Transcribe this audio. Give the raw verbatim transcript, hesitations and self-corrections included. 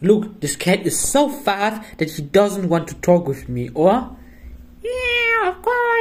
Look, this cat is so fast that she doesn't want to talk with me, or? Yeah, of course.